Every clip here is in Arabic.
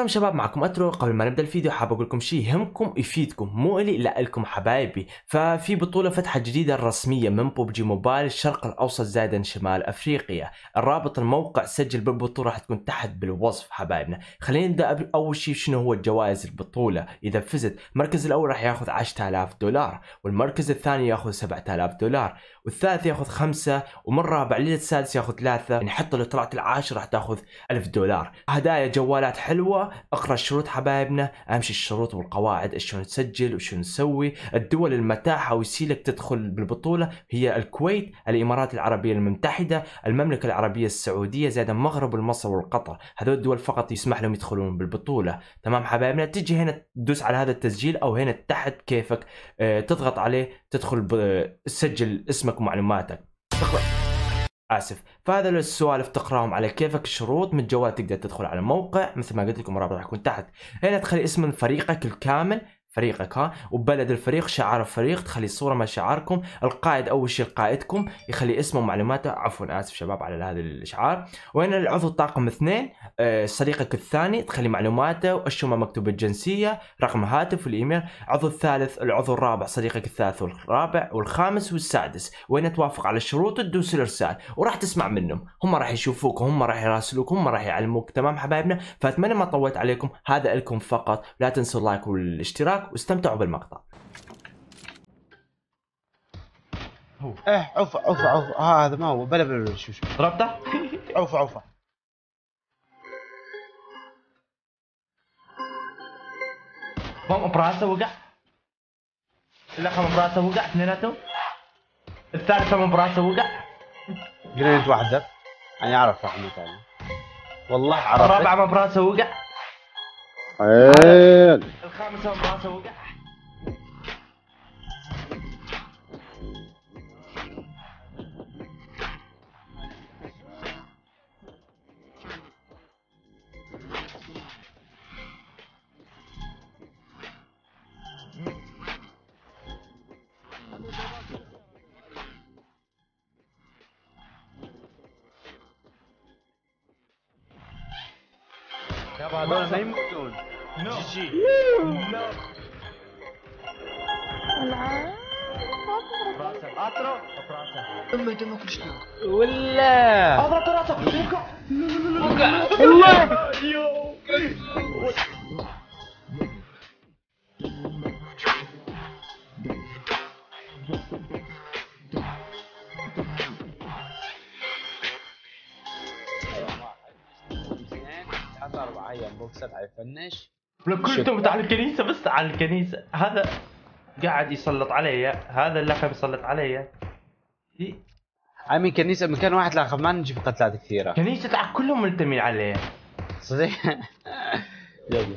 السلام شباب، معكم اترو. قبل ما نبدا الفيديو حاب اقول لكم شيء يهمكم يفيدكم، مو الي لا لكم حبايبي. ففي بطوله فتحه جديده رسميه من ببجي موبايل الشرق الاوسط زائدا شمال افريقيا. الرابط الموقع سجل بالبطوله راح تكون تحت بالوصف حبايبنا. خلينا نبدا اول شيء شنو هو الجوائز البطوله. اذا فزت المركز الاول راح ياخذ 10000 دولار، والمركز الثاني ياخذ 7000 دولار، والثالث ياخذ 5، ومن رابع للسادس ياخذ 3، يعني حتى لو طلعت العاشر راح تاخذ 1000 دولار. هدايا جوالات حلوه. اقرا الشروط حبايبنا، امشي الشروط والقواعد شلون تسجل وشلون نسوي. الدول المتاحه ويسيلك تدخل بالبطوله هي الكويت، الامارات العربيه المتحده، المملكه العربيه السعوديه، زائد المغرب ومصر والقطر. هذول الدول فقط يسمح لهم يدخلون بالبطوله. تمام حبايبنا، تجي هنا تدوس على هذا التسجيل او هنا تحت كيفك، تضغط عليه تدخل تسجل اسمك ومعلوماتك. اسف. فهذا السوالف تقراهم على كيفك. الشروط من الجوال تقدر تدخل على الموقع مثل ما قلت لكم، الرابط راح يكون تحت. هنا تخلي اسم فريقك الكامل، فريقك وبلد الفريق، شعار الفريق، تخلي صوره من شعاركم. القائد اول شيء قائدكم يخلي اسمه ومعلوماته، عفوا اسف شباب على هذا الاشعار. وهنا العضو الطاقم 2، صديقك الثاني تخلي معلوماته والشمه مكتوب الجنسيه، رقم هاتف والايميل. عضو الثالث، العضو الرابع صديقك الثالث والرابع والخامس والسادس. وهنا توافق على الشروط تدوس الارسال وراح تسمع منهم. هم راح يشوفوك وهم راح يراسلوك، هم راح يعلموك. تمام حبايبنا، فاتمنى ما طولت عليكم. هذا لكم فقط. لا تنسوا اللايك والاشتراك واستمتعوا بالمقطع. عوفة عوفة عوفة، هذا ما هو بلا شو ضربته. عوفة عوفة. هم براسه وقع، الاخ من براسه وقع، اثنيناتهم. الثالث من براسه وقع. جريت واحدة انا اعرف رقم ثاني والله عرفت. الرابع من براسه وقع. حيل. الخامس من براسه وقع. يابا هذول ما يموتون. جي جي. براسه اترو براسه. دمك وش ولا اضرب راسه. وقع الله. حط 4 ايام بوكسات حيفنش. كلتم على الكنيسه، بس على الكنيسه. هذا قاعد يسلط علي، هذا اللقب يسلط علي. عامين كنيسة مكان واحد لاخذ ما نجيب قتلات كثيرة. كنيسة كلهم ملتمين عليه. صحيح. يلا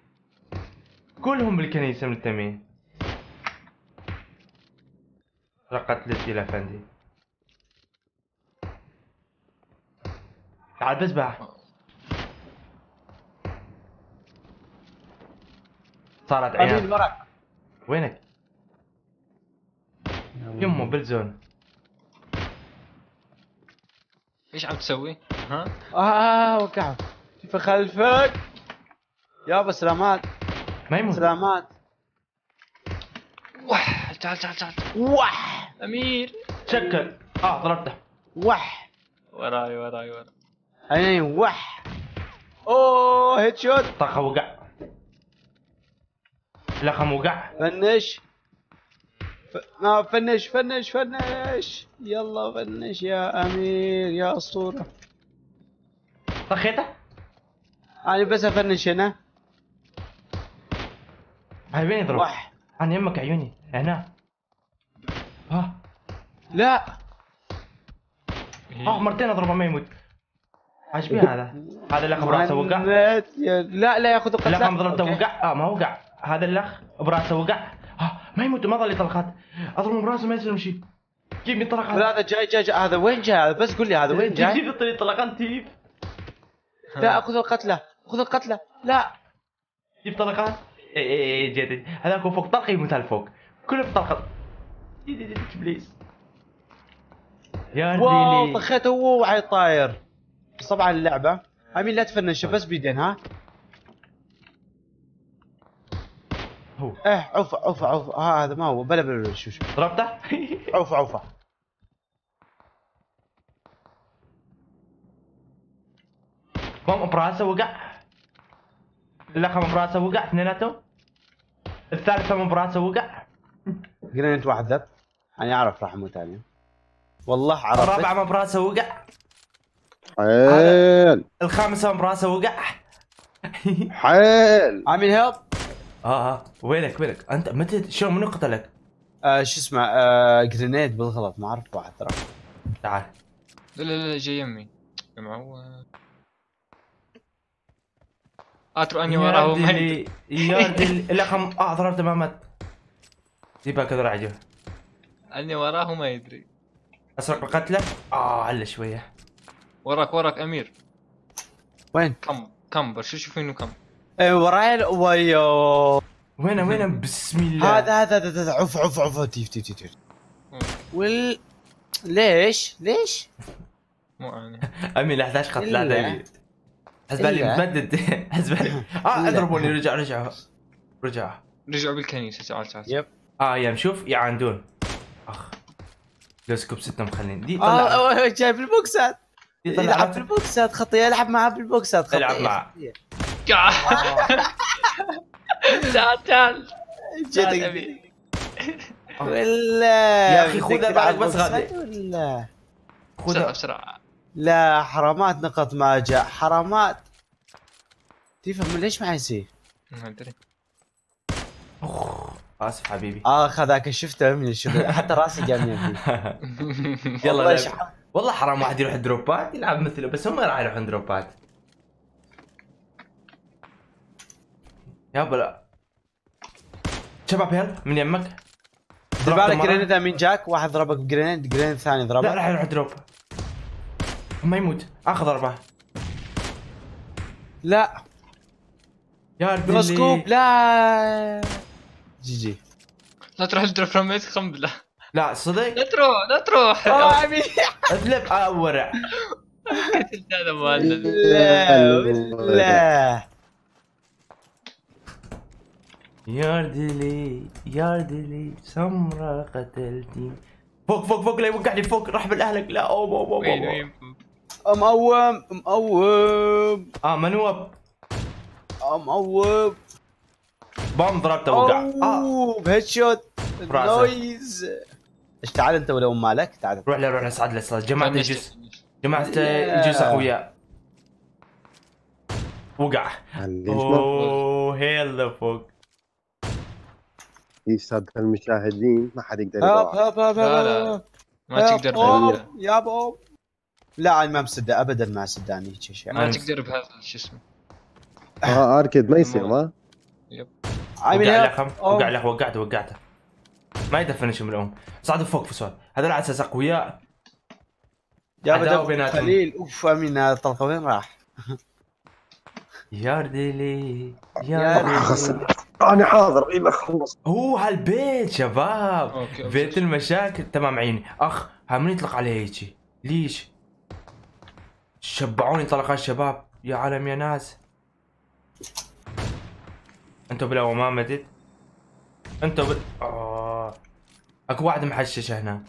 كلهم بالكنيسة ملتمين. قتلت يا افندي. تعال بسبح. صارت امين عيال. مرق. وينك؟ يمه بالزون. ايش عم تسوي؟ ها؟ وقعت. كيف خلفك؟ يابا سلامات. ما يموت. سلامات. وح تعال تعال تعال وح امير شكل. ضربته. وح وراي وراي وراي. عيني وح. اوه هيد شوت. طخه وقع. لخم وقع. فنش. ما فنش فنش فنش. يلا فنش يا امير يا اسطوره. طخيته. انا بس افنش هنا. هاي وين يضرب؟ وح. عن يمك عيوني هنا. لا. مرتين اضربه ما يموت. عجبي هذا. هذا الاخ براسه وقع. لا لا ياخذ القتل. الاخ ضربته وقع. ما وقع. هذا الاخ براسه وقع. ما يموت، ما ظل طلقات. اضربه براسه ما يسلم شيء. جيب لي طلقات. هذا جاي هذا وين جاي؟ بس قول لي هذا وين جاي؟ جيب لي طلقات تجيب. لا اخذ القتله، خذ القتله. لا جيب طلقات. اي جيت. هذاك فوق طلقه يموت فوق. كله بطلقات. ابليس. يا واو ديلي. طخيته هو وعي طاير. بس طبعا اللعبه امين لا تفنش بس بيدين. ها هو ايه عوفة عوفة عوفة. هذا ما هو بلا بلا شو ضربته. عوفة عوفة. بوم براسه وقع. الاخ براسه وقع اثنيناتهم. الثالث هم براسه وقع. جرينت واحد ذب. انا اعرف راح اموت عليه. والله عرفت. الرابع هم براسه وقع. حيل الخامس هم براسه وقع. حيل. عامل هيلب. وينك انت متى شلون منو قتلك؟ شو اسمه جرينيد بالغلط ما اعرف واحد ترى. تعال. لا لا لا جاي يمي يا معود. اترو اني وراه ما يدري. يا دي الاخ ضربته ما مات. جيبها كذا راح اني وراه ما يدري. اسرق القتله. على شويه. وراك امير. وين؟ كم برشوش فينه كم. اي وراي ويو. وين بسم الله. هذا عوف تيف. ليش؟ مو انا. امي لا 11 قتل لا حسبالي متمدد. حسبالي اضربوني. رجعوا رجعوا بالكنيسه. تعال. يب. يا نشوف يعاندون. اخ لو سكوب 6 مخلين دي طلع. جايب البوكسات. يلعب بالبوكسات خطيه. يلعب معاه بالبوكسات خطيه. يلعب معاه. تعال. جيتك ولا يا اخي خذها بعد بس غادي. ولا بسرعه. لا حرامات نقط ما جاء حرامات. تفهم ليش معي سيف؟ ما ادري. اسف حبيبي. هذاك شفته من الشغل حتى راسي جامد فيه. يلا والله حرام واحد يروح دروبات يلعب مثله بس هم راح يروحون دروبات. يابا لا شباب يلا من يمك. دير بالك جرينيد من جاك. واحد ضربك بجرينيد ثاني ضربك. لا راح يروح دروب. ما يموت. اخذ ضربه. لا يا بروسكوب. لا جي لا تروح الدروب رميت قنبله. لا صدق. لا تروح. اذلب ورع. هذا مالنا. لا ياردلي سمرة قتلتي. فوق لا يوقعني فوق. راح بالاهلك. لا وين مقوم منوب مقوم. بام ضربته وقع. بهيد شوت نويز. ايش تعال انت ولو مالك. تعال روح له اصعد جماعة الجيش اخويا. وقع. هيل فوق. يسعد المشاهدين ما حد يقدر لا ما تقدر يا بوب. لا انا ما مصدق ابدا. ما صدقني هيك شيء. ما تقدر بهذا شو اسمه. اركد ما يصير ما. يب. وقعته ما يدفنش من الام. صعدوا فوق في سؤال. هذول على اساس اقوياء. يا بدر خليل. اوف امين هذا طلقه وين راح؟ ياردلي انا حاضر الى خلص. هو هالبيت شباب. أوكي. بيت المشاكل تمام عيني. اخ من يطلق عليه هيجي ليش؟ شبعوني طلقات شباب يا عالم يا ناس. انتو بلا وما مدد. انتو اكو واحد محشش هنا.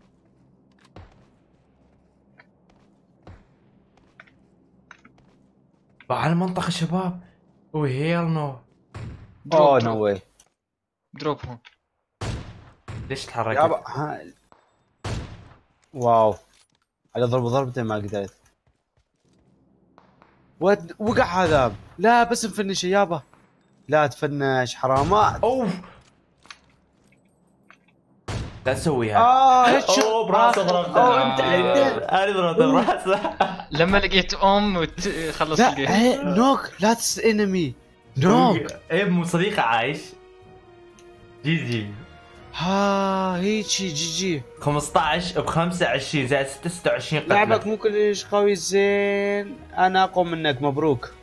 بهالمنطقة شباب. هيل نو. نو واي. دروب هون. ليش تحركت؟ واو على ضربتين ما قدرت. وقع هذا. لا بس نفنش يابا. لا تفنش حرامات. لا تسويها. هيك براسه ضربته. انت انا ضربته براسه. لما لقيت خلص الجيم. نوك لاتس انمي نوك. مو صديقه عايش. جي هيك جي 15 ب 25 زائد 26 قتله. لعبك مو كلش قوي زين. انا اقوى منك. مبروك.